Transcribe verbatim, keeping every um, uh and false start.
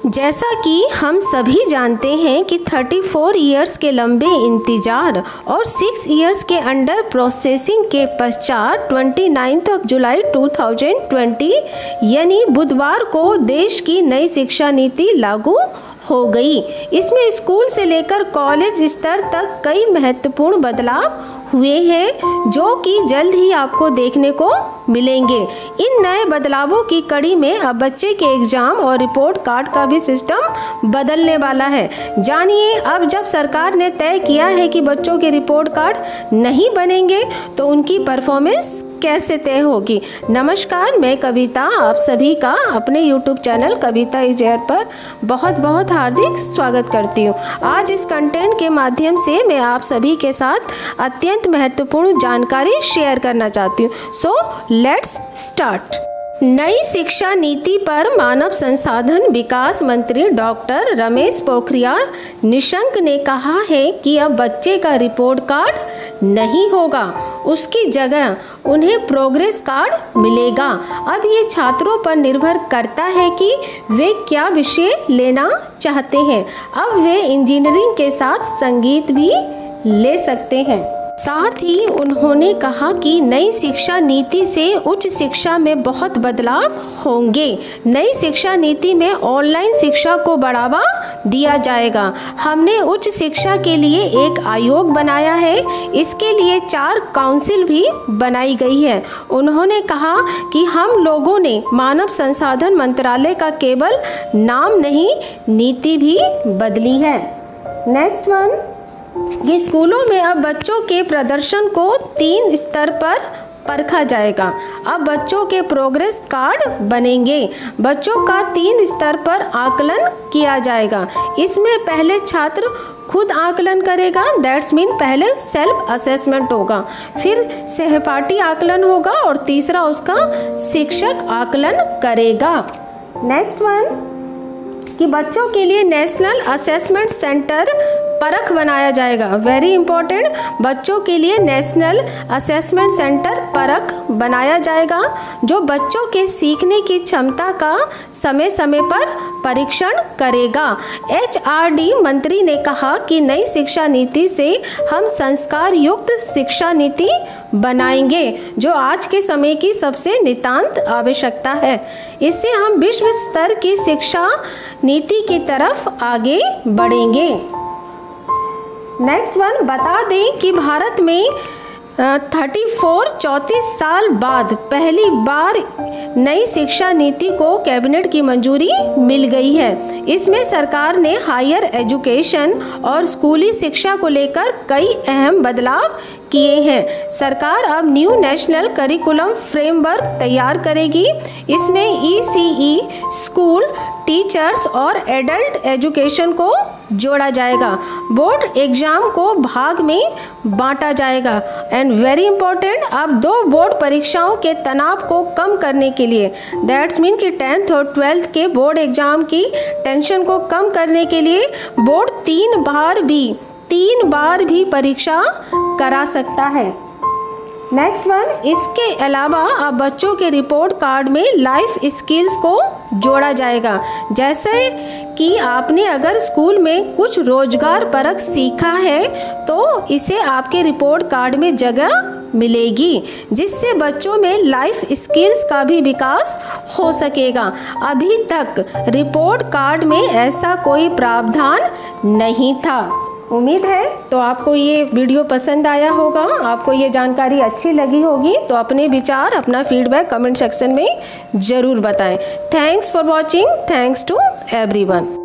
जैसा कि हम सभी जानते हैं कि चौंतीस इयर्स के लंबे इंतजार और छह इयर्स के अंडर प्रोसेसिंग के पश्चात उनतीस ऑफ जुलाई दो हज़ार बीस यानी बुधवार को देश की नई शिक्षा नीति लागू हो गई। इसमें स्कूल से लेकर कॉलेज स्तर तक कई महत्वपूर्ण बदलाव हुए हैं जो कि जल्द ही आपको देखने को मिलेंगे। इन नए बदलावों की कड़ी में अब बच्चे के एग्जाम और रिपोर्ट कार्ड का भी सिस्टम बदलने वाला है। जानिए, अब जब सरकार ने तय किया है कि बच्चों के रिपोर्ट कार्ड नहीं बनेंगे तो उनकी परफॉर्मेंस कैसे तय होगी। नमस्कार, मैं कविता आप सभी का अपने YouTube channel Kavita is air पर बहुत बहुत हार्दिक स्वागत करती हूँ। आज इस कंटेंट के माध्यम से मैं आप सभी के साथ अत्यंत महत्वपूर्ण जानकारी शेयर करना चाहती हूँ। So let's start. नई शिक्षा नीति पर मानव संसाधन विकास मंत्री डॉक्टर रमेश पोखरियाल निशंक ने कहा है कि अब बच्चे का रिपोर्ट कार्ड नहीं होगा, उसकी जगह उन्हें प्रोग्रेस कार्ड मिलेगा। अब ये छात्रों पर निर्भर करता है कि वे क्या विषय लेना चाहते हैं। अब वे इंजीनियरिंग के साथ संगीत भी ले सकते हैं। साथ ही उन्होंने कहा कि नई शिक्षा नीति से उच्च शिक्षा में बहुत बदलाव होंगे। नई शिक्षा नीति में ऑनलाइन शिक्षा को बढ़ावा दिया जाएगा। हमने उच्च शिक्षा के लिए एक आयोग बनाया है, इसके लिए चार काउंसिल भी बनाई गई है। उन्होंने कहा कि हम लोगों ने मानव संसाधन मंत्रालय का केवल नाम नहीं, नीति भी बदली है। नेक्स्ट वन, ये स्कूलों में अब बच्चों के प्रदर्शन को तीन स्तर पर परखा जाएगा। अब बच्चों के प्रोग्रेस कार्ड बनेंगे। बच्चों का तीन स्तर पर आकलन किया जाएगा। इसमें पहले छात्र खुद आकलन करेगा, दैट्स मीन पहले सेल्फ असेसमेंट होगा, फिर सहपाठी आकलन होगा और तीसरा उसका शिक्षक आकलन करेगा। नेक्स्ट वन, कि बच्चों के लिए नेशनल असेसमेंट सेंटर परख बनाया जाएगा। वेरी इंपॉर्टेंट, बच्चों के लिए नेशनल असेसमेंट सेंटर परख बनाया जाएगा जो बच्चों के सीखने की क्षमता का समय समय पर परीक्षण करेगा। एच आर डी मंत्री ने कहा कि नई शिक्षा नीति से हम संस्कार युक्त शिक्षा नीति बनाएंगे जो आज के समय की सबसे नितांत आवश्यकता है। इससे हम विश्व स्तर की शिक्षा नीति की तरफ आगे बढ़ेंगे। नेक्स्ट वन, बता दें कि भारत में चौंतीस चौंतीस साल बाद पहली बार नई शिक्षा नीति को कैबिनेट की मंजूरी मिल गई है। इसमें सरकार ने हायर एजुकेशन और स्कूली शिक्षा को लेकर कई अहम बदलाव किए हैं। सरकार अब न्यू नेशनल करिकुलम फ्रेमवर्क तैयार करेगी। इसमें E C E, school teachers और एडल्ट एजुकेशन को जोड़ा जाएगा। बोर्ड एग्जाम को भाग में बांटा जाएगा। एंड वेरी इंपॉर्टेंट, अब दो बोर्ड परीक्षाओं के तनाव को कम करने के लिए, दैट्स मीन कि टेंथ और ट्वेल्थ के बोर्ड एग्जाम की टेंशन को कम करने के लिए बोर्ड तीन बार भी तीन बार भी परीक्षा करा सकता है। नेक्स्ट वन, इसके अलावा अब बच्चों के रिपोर्ट कार्ड में लाइफ स्किल्स को जोड़ा जाएगा। जैसे कि आपने अगर स्कूल में कुछ रोजगार परक सीखा है तो इसे आपके रिपोर्ट कार्ड में जगह मिलेगी, जिससे बच्चों में लाइफ स्किल्स का भी विकास हो सकेगा। अभी तक रिपोर्ट कार्ड में ऐसा कोई प्रावधान नहीं था। उम्मीद है तो आपको ये वीडियो पसंद आया होगा, आपको ये जानकारी अच्छी लगी होगी। तो अपने विचार, अपना फीडबैक कमेंट सेक्शन में ज़रूर बताएं। Thanks for watching, thanks to everyone.